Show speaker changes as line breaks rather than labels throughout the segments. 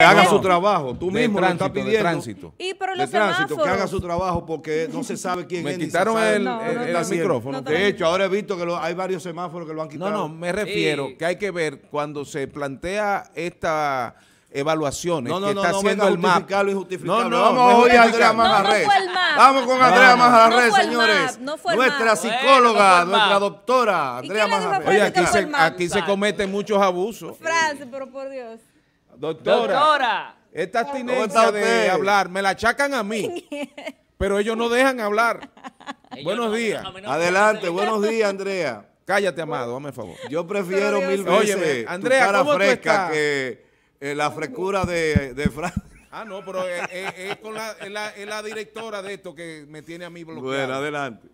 que haga su trabajo. Tú mismo lo estás pidiendo.
De tránsito.
Y pero
De
los
tránsito, que
semáforos.
haga su trabajo porque no se sabe quién
Me
es. ni se
quitaron
sabe
el,
lo que
el
está haciendo.
micrófono.
De hecho, ahora he visto que hay varios semáforos que lo han quitado.
No, me refiero que hay que ver cuando se plantea esta evaluaciones que está haciendo el MAP.
Lo injustificable.
No,
vamos a oír a Andrea Manjarres. Vamos con Andrea Manjarres, señores. Nuestra psicóloga, nuestra doctora, Andrea Manjarres.
Oye, aquí se cometen muchos abusos.
Francis, pero por Dios.
Doctora, esta abstinencia de hablar, me la achacan a mí, pero ellos no dejan hablar. Buenos días.
Adelante, buenos días, Andrea.
Cállate, amado, dame el favor.
Yo prefiero mil veces
Óyeme, Andrea,
tu cara
¿cómo tú
fresca
estás?
que la frescura de Fran.
Ah, no, pero es con la directora de esto que me tiene a mí bloqueado.
Bueno, adelante.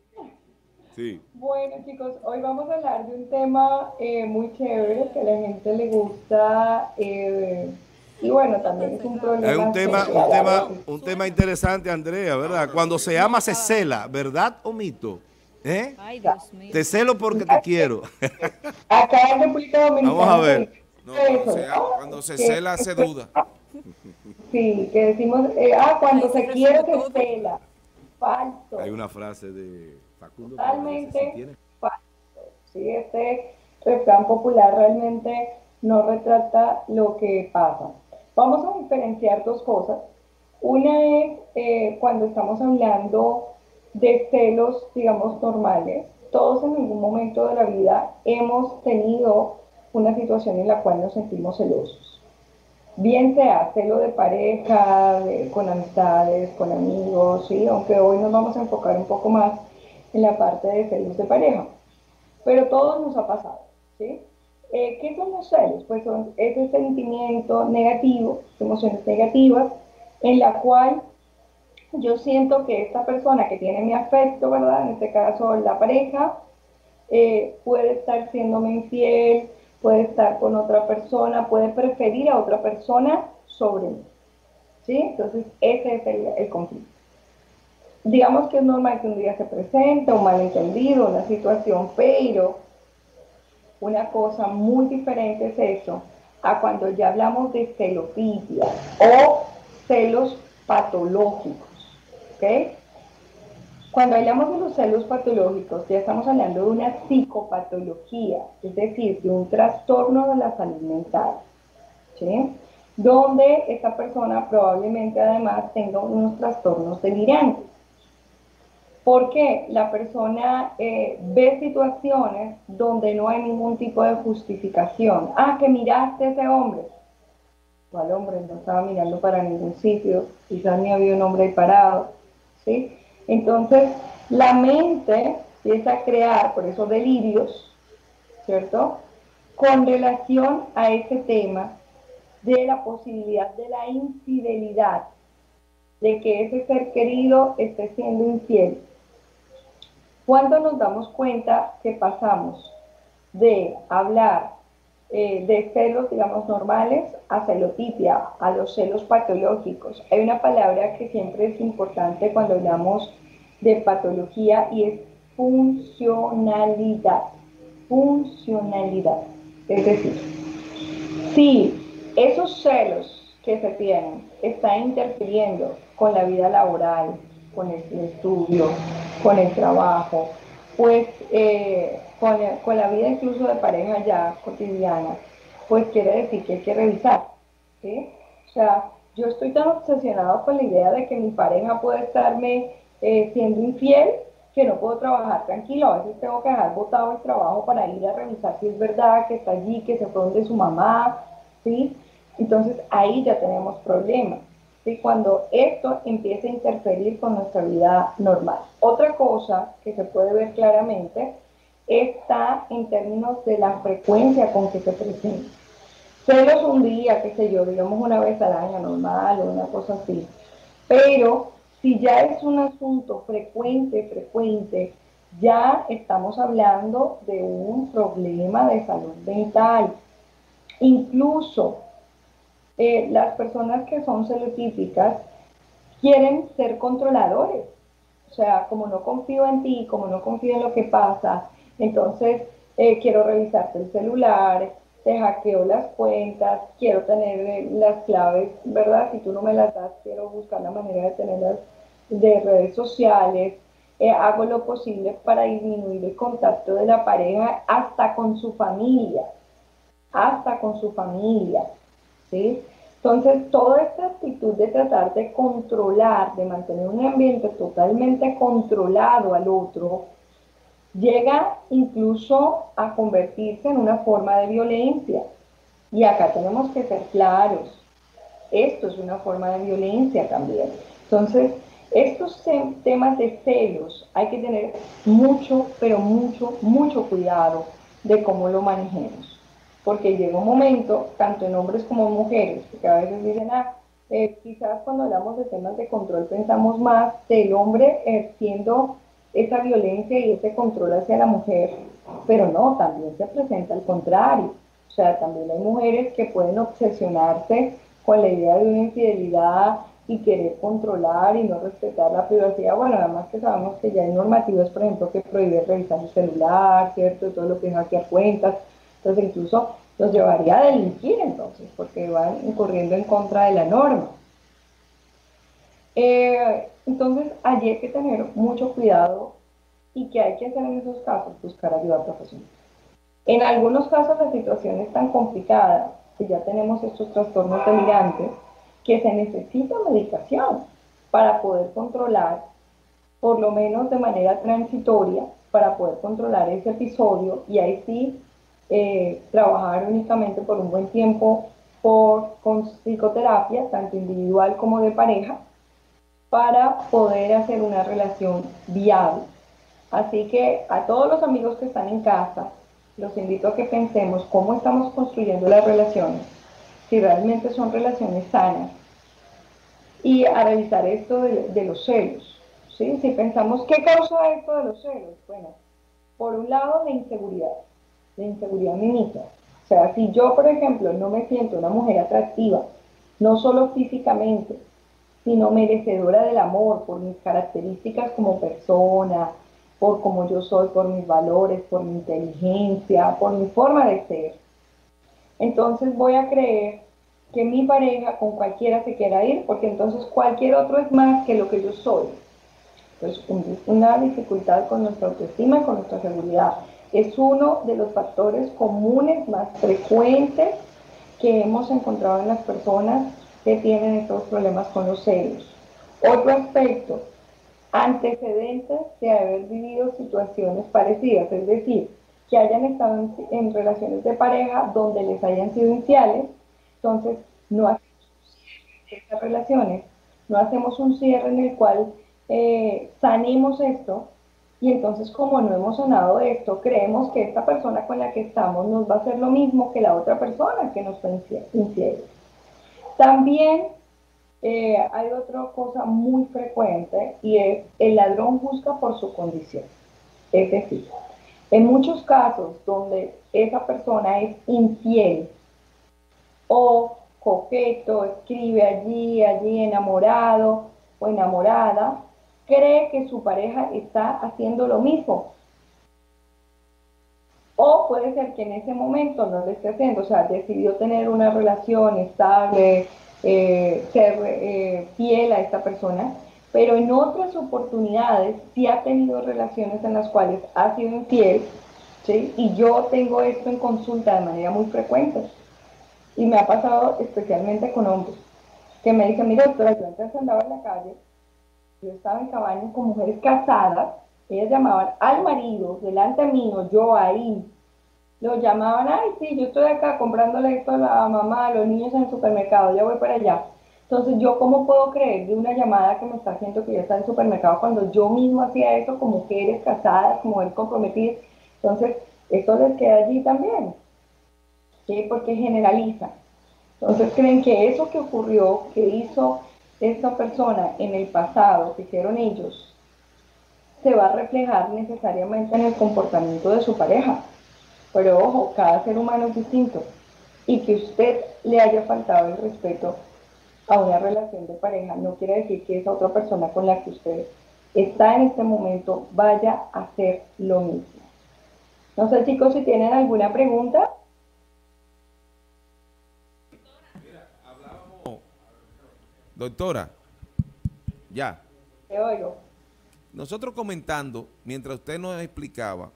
Sí.
Bueno, chicos, hoy vamos a hablar de un tema muy chévere que a la gente le gusta y bueno, también es un problema.
Es un tema interesante, Andrea, ¿verdad? Cuando se ama se cela, ¿verdad o mito?
Ay, Dios mío.
Te celo porque te quiero.
Acá en República Dominicana.
Vamos a ver.
No, cuando se cela hace duda.
Sí, que decimos, cuando se quiere se cela. Falso.
Hay una frase de Facundo.
Totalmente falso. Sí, este refrán popular realmente no retrata lo que pasa. Vamos a diferenciar dos cosas. Una es cuando estamos hablando de celos, digamos, normales. Todos en algún momento de la vida hemos tenido una situación en la cual nos sentimos celosos. Bien sea celo de pareja, con amistades, con amigos, ¿sí? Aunque hoy nos vamos a enfocar un poco más en la parte de celos de pareja. Pero todos nos ha pasado, ¿sí? ¿Qué son los celos? Pues son ese sentimiento negativo, emociones negativas, en la cual yo siento que esta persona que tiene mi afecto, ¿verdad? En este caso la pareja, puede estar siéndome infiel, puede estar con otra persona, puede preferir a otra persona sobre mí, ¿sí? Entonces ese es el conflicto. Digamos que es normal que un día se presente un malentendido, una situación, pero una cosa muy diferente es eso a cuando ya hablamos de celofilia o celos patológicos, ¿ok? Cuando hablamos de los celos patológicos, ya estamos hablando de una psicopatología, es decir, de un trastorno de la salud mental, ¿sí? Donde esta persona probablemente además tenga unos trastornos delirantes. Porque la persona ve situaciones donde no hay ningún tipo de justificación. Que miraste a ese hombre. ¿Cuál hombre? No estaba mirando para ningún sitio. Quizás ni había un hombre ahí parado, ¿sí? Entonces, la mente empieza a crear, por esos delirios, ¿cierto? Con relación a ese tema de la posibilidad de la infidelidad, de que ese ser querido esté siendo infiel. ¿Cuándo nos damos cuenta que pasamos de hablar de celos, digamos, normales a celotipia, a los celos patológicos? Hay una palabra que siempre es importante cuando hablamos de patología y es funcionalidad. Funcionalidad. Es decir, si esos celos que se tienen están interfiriendo con la vida laboral, con el estudio, con el trabajo, pues con la vida incluso de pareja ya cotidiana, pues quiere decir que hay que revisar, ¿sí? O sea, yo estoy tan obsesionado con la idea de que mi pareja puede estarme siendo infiel que no puedo trabajar tranquilo. A veces tengo que dejar botado el trabajo para ir a revisar si es verdad que está allí, que se fue donde su mamá, ¿sí? Entonces ahí ya tenemos problemas. ¿Sí? Cuando esto empieza a interferir con nuestra vida normal. Otra cosa que se puede ver claramente está en términos de la frecuencia con que se presenta. Celos un día, qué sé yo, digamos una vez al año normal o una cosa así. Pero si ya es un asunto frecuente, ya estamos hablando de un problema de salud mental. Incluso las personas que son celotípicas quieren ser controladores. O sea, como no confío en ti, como no confío en lo que pasa, entonces quiero revisarte el celular, te hackeo las cuentas, quiero tener las claves, ¿verdad? Si tú no me las das, quiero buscar la manera de tenerlas de redes sociales, hago lo posible para disminuir el contacto de la pareja hasta con su familia, ¿sí? Entonces, toda esta actitud de tratar de controlar, de mantener un ambiente totalmente controlado al otro, llega incluso a convertirse en una forma de violencia. Y acá tenemos que ser claros, esto es una forma de violencia también. Entonces, estos temas de celos hay que tener mucho, pero mucho cuidado de cómo lo manejemos. Porque llega un momento, tanto en hombres como en mujeres, que a veces dicen, quizás cuando hablamos de temas de control pensamos más del hombre ejerciendo esa violencia y ese control hacia la mujer, pero no, también se presenta al contrario. O sea, también hay mujeres que pueden obsesionarse con la idea de una infidelidad y querer controlar y no respetar la privacidad. Bueno, además que sabemos que ya hay normativas, por ejemplo, que prohíben revisar el celular, ¿cierto? Todo lo que es hackear cuentas. Entonces incluso los llevaría a delinquir entonces, porque van incurriendo en contra de la norma. Entonces allí hay que tener mucho cuidado y ¿qué hay que hacer en esos casos? Buscar ayuda profesional. En algunos casos la situación es tan complicada que ya tenemos estos trastornos delirantes que se necesita medicación para poder controlar, por lo menos de manera transitoria, para poder controlar ese episodio y ahí sí trabajar únicamente por un buen tiempo con psicoterapia, tanto individual como de pareja, para poder hacer una relación viable. Así que a todos los amigos que están en casa, los invito a que pensemos cómo estamos construyendo las relaciones, si realmente son relaciones sanas, y a revisar esto de los celos, ¿sí? Si pensamos, ¿qué causa esto de los celos? Bueno, por un lado, la inseguridad misma. O sea, si yo, por ejemplo, no me siento una mujer atractiva, no solo físicamente, sino merecedora del amor por mis características como persona, por cómo yo soy, por mis valores, por mi inteligencia, por mi forma de ser, entonces voy a creer que mi pareja con cualquiera se quiera ir, porque entonces cualquier otro es más que lo que yo soy. Entonces, una dificultad con nuestra autoestima y con nuestra seguridad. Es uno de los factores comunes más frecuentes que hemos encontrado en las personas que tienen estos problemas con los celos. Otro aspecto, antecedentes de haber vivido situaciones parecidas, es decir, que hayan estado en relaciones de pareja donde les hayan sido infiales, entonces no hacemos un cierre de estas relaciones, no hacemos un cierre en el cual sanemos esto, y entonces como no hemos sanado esto, creemos que esta persona con la que estamos nos va a hacer lo mismo que la otra persona que nos fue infiel. También hay otra cosa muy frecuente y es el ladrón juzga por su condición. Es decir, en muchos casos donde esa persona es infiel o coqueto, escribe allí enamorado o enamorada, cree que su pareja está haciendo lo mismo. O puede ser que en ese momento no lo esté haciendo, o sea, decidió tener una relación estable, ser fiel a esta persona, pero en otras oportunidades sí ha tenido relaciones en las cuales ha sido infiel, ¿sí? Y yo tengo esto en consulta de manera muy frecuente. Y me ha pasado especialmente con hombres, que me dicen, mira doctora, yo antes andaba en la calle, yo estaba en cabañas con mujeres casadas, ellas llamaban al marido, delante mío, yo ahí, lo llamaban, ay sí, yo estoy acá comprándole esto a la mamá, a los niños en el supermercado, ya voy para allá. Entonces, ¿yo cómo puedo creer de una llamada que me está haciendo que ya está en el supermercado cuando yo mismo hacía eso como mujeres casadas, como mujeres comprometidas? Entonces, esto les queda allí también, ¿sí? Porque generaliza. Entonces, creen que eso que ocurrió, que hizo esta persona en el pasado, que hicieron ellos, se va a reflejar necesariamente en el comportamiento de su pareja. Pero ojo, cada ser humano es distinto. Y que usted le haya faltado el respeto a una relación de pareja no quiere decir que esa otra persona con la que usted está en este momento vaya a hacer lo mismo. No sé, chicos, si tienen alguna pregunta.
Doctora, ya.
Te oigo.
Nosotros comentando, mientras usted nos explicaba,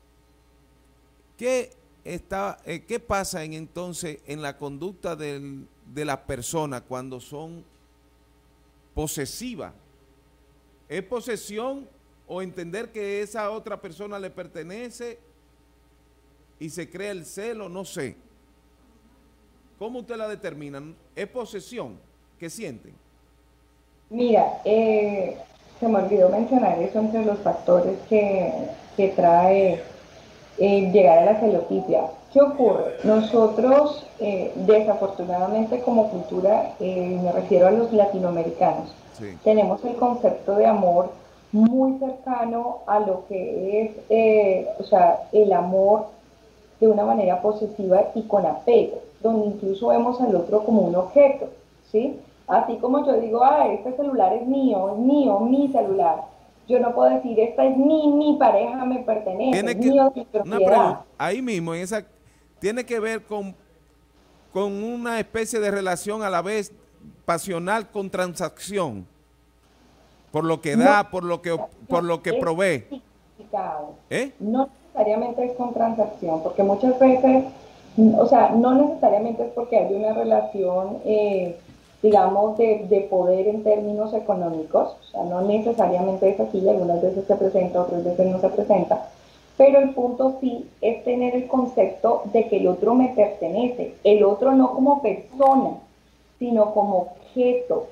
¿qué pasa entonces en la conducta de las personas cuando son posesivas? ¿Es posesión o entender que esa otra persona le pertenece y se crea el celo? No sé. ¿Cómo usted la determina? ¿Es posesión? ¿Qué sienten?
Mira, se me olvidó mencionar eso entre los factores que trae llegar a la celotipia. ¿Qué ocurre? Nosotros, desafortunadamente como cultura, me refiero a los latinoamericanos, sí, tenemos el concepto de amor muy cercano a lo que es, o sea, el amor de una manera posesiva y con apego, donde incluso vemos al otro como un objeto, ¿sí? Así como yo digo, este celular es mío, mi celular. Yo no puedo decir, esta es mi pareja me pertenece, es mío, mi propiedad.
Ahí mismo, tiene que ver con una especie de relación a la vez pasional con transacción, por lo que da, por lo que provee.
No necesariamente es con transacción, porque muchas veces, o sea, no necesariamente es porque hay una relación, digamos, de poder en términos económicos, o sea, no necesariamente es así, algunas veces se presenta, otras veces no se presenta, pero el punto sí es tener el concepto de que el otro me pertenece, el otro no como persona, sino como objeto,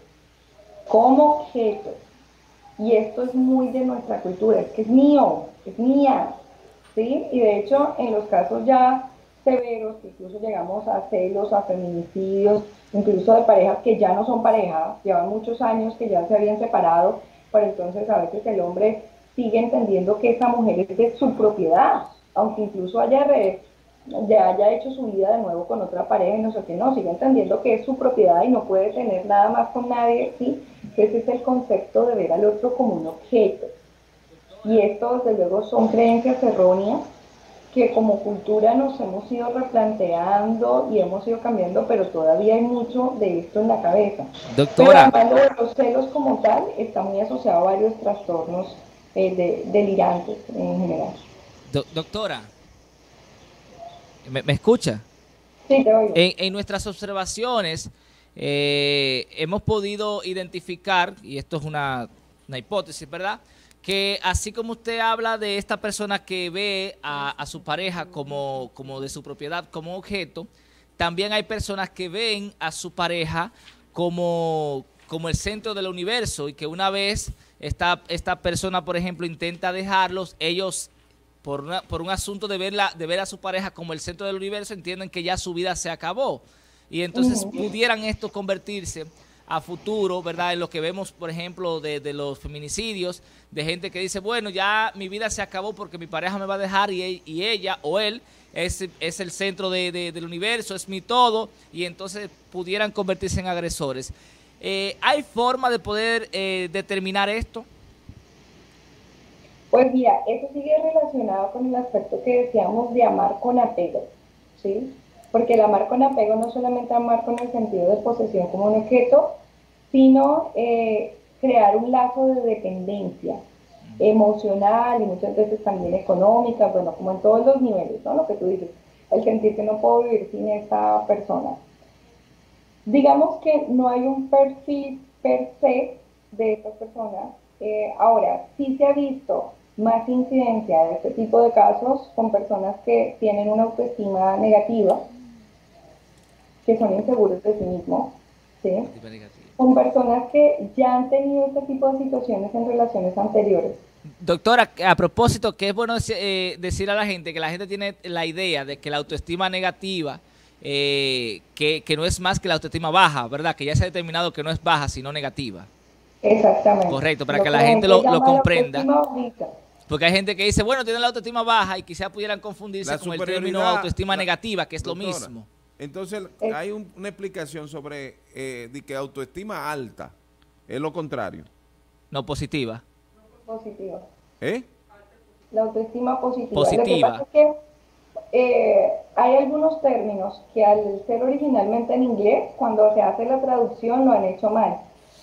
y esto es muy de nuestra cultura, es que es mío, es mía, ¿sí? Y de hecho, en los casos ya severos, que incluso llegamos a celos, a feminicidios, incluso de parejas que ya no son pareja, llevan muchos años que ya se habían separado, pero entonces a veces el hombre sigue entendiendo que esa mujer es de su propiedad, aunque incluso ya haya hecho su vida de nuevo con otra pareja y no sé qué, no, sigue entendiendo que es su propiedad y no puede tener nada más con nadie, ¿sí? Ese es el concepto de ver al otro como un objeto. Y esto, desde luego, son creencias erróneas que como cultura nos hemos ido replanteando y hemos ido cambiando, pero todavía hay mucho de esto en la cabeza.
Doctora.
Pero hablando de los celos como tal, está muy asociado a varios trastornos delirantes en general.
Doctora, ¿me escucha?
Sí, te oigo.
En nuestras observaciones hemos podido identificar, y esto es una hipótesis, ¿verdad?, que así como usted habla de esta persona que ve a su pareja como de su propiedad, como objeto, también hay personas que ven a su pareja como el centro del universo, y que una vez esta persona, por ejemplo, intenta dejarlos, ellos por un asunto de ver a su pareja como el centro del universo, entienden que ya su vida se acabó. Y entonces pudieran esto convertirse a futuro, ¿verdad?, en lo que vemos, por ejemplo, de los feminicidios, de gente que dice, bueno, ya mi vida se acabó porque mi pareja me va a dejar y ella o él es el centro del universo, es mi todo, y entonces pudieran convertirse en agresores. ¿Hay forma de poder determinar esto?
Pues mira, eso sigue relacionado con el aspecto que decíamos de amar con apego, ¿sí? Porque el amar con apego no solamente amar con el sentido de posesión como un objeto, sino crear un lazo de dependencia emocional y muchas veces también económica, bueno, como en todos los niveles, ¿no? Lo que tú dices, el sentir que no puedo vivir sin esta persona. Digamos que no hay un perfil per se de estas personas. Ahora, sí se ha visto más incidencia de este tipo de casos con personas que tienen una autoestima negativa, que son inseguros de sí mismos, ¿sí? Con personas que ya han tenido este tipo de situaciones en relaciones anteriores.
Doctora, a propósito, que es bueno decir a la gente que la gente tiene la idea de que la autoestima negativa, que no es más que la autoestima baja, ¿verdad? Que ya se ha determinado que no es baja, sino negativa.
Exactamente.
Correcto, para que la gente lo comprenda. Porque hay gente que dice, bueno, tiene la autoestima baja y quizás pudieran confundirse con el término autoestima negativa, que es
doctora,
lo mismo.
Entonces, hay una explicación sobre de que autoestima alta es lo contrario.
No, positiva.
Positiva.
¿Eh?
La autoestima positiva.
Positiva.
Lo que pasa es que hay algunos términos que al ser originalmente en inglés, cuando se hace la traducción lo han hecho mal.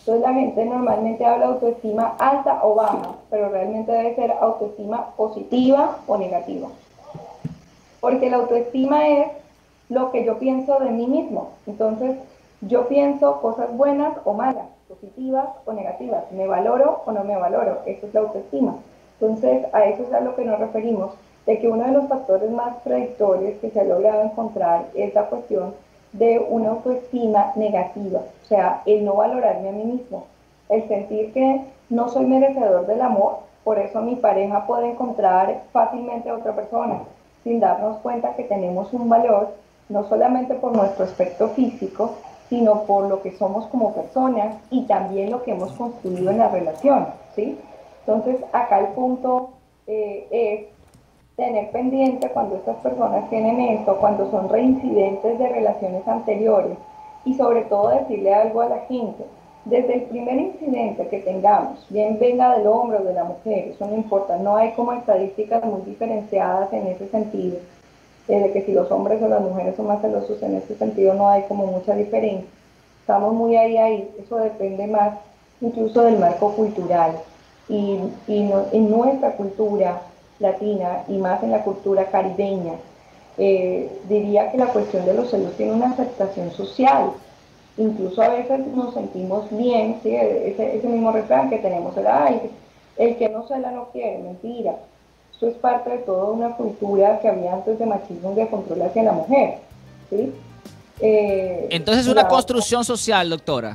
Entonces la gente normalmente habla de autoestima alta o baja, pero realmente debe ser autoestima positiva o negativa. Porque la autoestima es lo que yo pienso de mí mismo. Entonces, yo pienso cosas buenas o malas, positivas o negativas. ¿Me valoro o no me valoro? Eso es la autoestima. Entonces, a eso es a lo que nos referimos, de que uno de los factores más predictores que se ha logrado encontrar es la cuestión de una autoestima negativa. O sea, el no valorarme a mí mismo. El sentir que no soy merecedor del amor, por eso mi pareja puede encontrar fácilmente a otra persona, sin darnos cuenta que tenemos un valor, no solamente por nuestro aspecto físico, sino por lo que somos como personas y también lo que hemos construido en la relación, ¿sí? Entonces, acá el punto es tener pendiente cuando estas personas tienen esto, cuando son reincidentes de relaciones anteriores, y sobre todo decirle algo a la gente. Desde el primer incidente que tengamos, bien venga del hombre o de la mujer, eso no importa, no hay como estadísticas muy diferenciadas en ese sentido, de que si los hombres o las mujeres son más celosos en ese sentido no hay como mucha diferencia. Estamos muy ahí, eso depende más incluso del marco cultural. Y en nuestra cultura latina y más en la cultura caribeña, diría que la cuestión de los celos tiene una aceptación social. Incluso a veces nos sentimos bien, ¿sí? Ese mismo refrán que tenemos, el que no cela no quiere, mentira. Eso es parte de toda una cultura que había antes de machismo y de control hacia la mujer, ¿sí?
Entonces es una construcción social, doctora.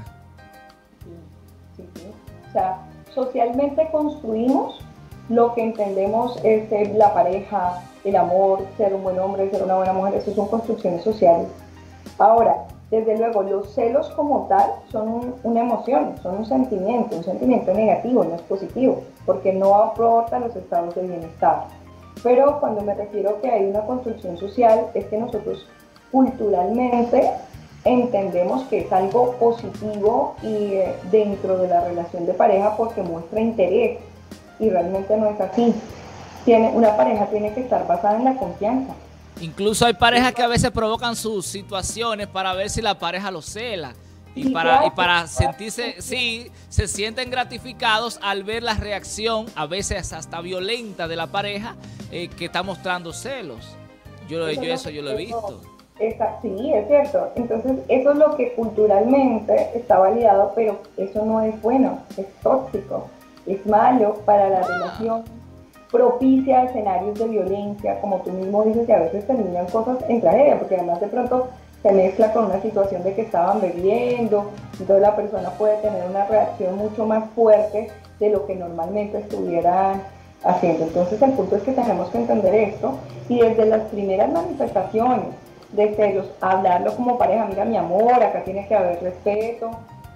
Sí. O sea, socialmente construimos lo que entendemos es ser la pareja, el amor, ser un buen hombre, ser una buena mujer, eso son construcciones sociales. Ahora, desde luego, los celos como tal son una emoción, son un sentimiento negativo, no es positivo, porque no aporta los estados de bienestar. Pero cuando me refiero a que hay una construcción social, es que nosotros culturalmente entendemos que es algo positivo y dentro de la relación de pareja porque muestra interés, y realmente no es así. Una pareja tiene que estar basada en la confianza.
Incluso hay parejas que a veces provocan sus situaciones para ver si la pareja lo cela. Y para sentirse, sí, se sienten gratificados al ver la reacción, a veces hasta violenta, de la pareja que está mostrando celos. Yo lo he visto.
Sí, es cierto. Entonces, eso es lo que culturalmente está validado, pero eso no es bueno, es tóxico, es malo para la relación, propicia escenarios de violencia, como tú mismo dices, que a veces terminan cosas en tragedia, porque además de pronto se mezcla con una situación de que estaban bebiendo, entonces la persona puede tener una reacción mucho más fuerte de lo que normalmente estuvieran haciendo. Entonces el punto es que tenemos que entender esto, y desde las primeras manifestaciones de celos, hablarlo como pareja. Mira, mi amor, acá tiene que haber respeto,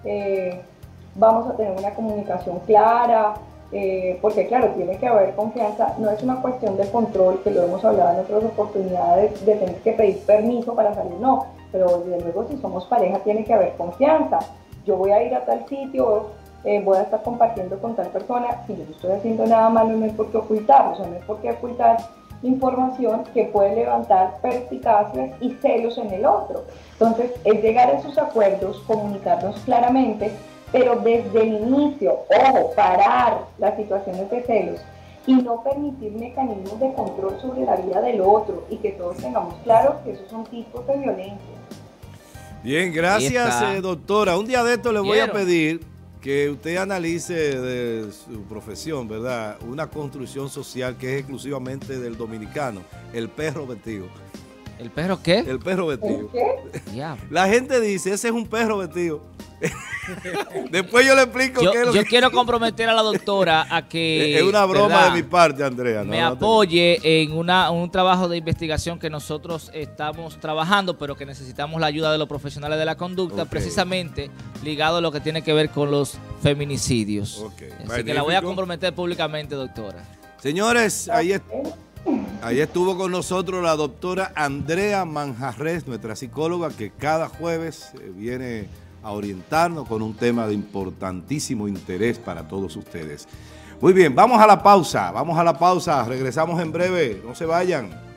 vamos a tener una comunicación clara, porque claro, tiene que haber confianza. No es una cuestión de control, que lo hemos hablado en otras oportunidades, de tener que pedir permiso para salir, no, pero desde luego si somos pareja tiene que haber confianza. Yo voy a ir a tal sitio, voy a estar compartiendo con tal persona, si yo no estoy haciendo nada malo no hay por qué ocultarlo, o sea, no hay por qué ocultar información que puede levantar perspicacias y celos en el otro. Entonces, es llegar a esos acuerdos, comunicarnos claramente, pero desde el inicio, ojo, parar las situaciones de celos y no permitir mecanismos de control sobre la vida del otro, y que todos tengamos claro que esos son tipos de violencia.
Bien, gracias, doctora. Un día de esto le voy a pedir que usted analice de su profesión, ¿verdad?, una construcción social que es exclusivamente del dominicano, el perro vestido.
¿El perro qué?
El perro vestido.
¿Qué?
Yeah.
La gente dice, ese es un perro vestido. Después yo le explico qué es lo que...
Yo quiero comprometer a la doctora a que...
Es una broma, ¿verdad?, de mi parte, Andrea.
Me apoye en un trabajo de investigación que nosotros estamos trabajando, pero que necesitamos la ayuda de los profesionales de la conducta, precisamente ligado a lo que tiene que ver con los feminicidios. Así que la voy a comprometer públicamente, doctora.
Señores, ahí estuvo con nosotros la doctora Andrea Manjarres, nuestra psicóloga, que cada jueves viene a orientarnos con un tema de importantísimo interés para todos ustedes. Muy bien, vamos a la pausa, regresamos en breve, no se vayan.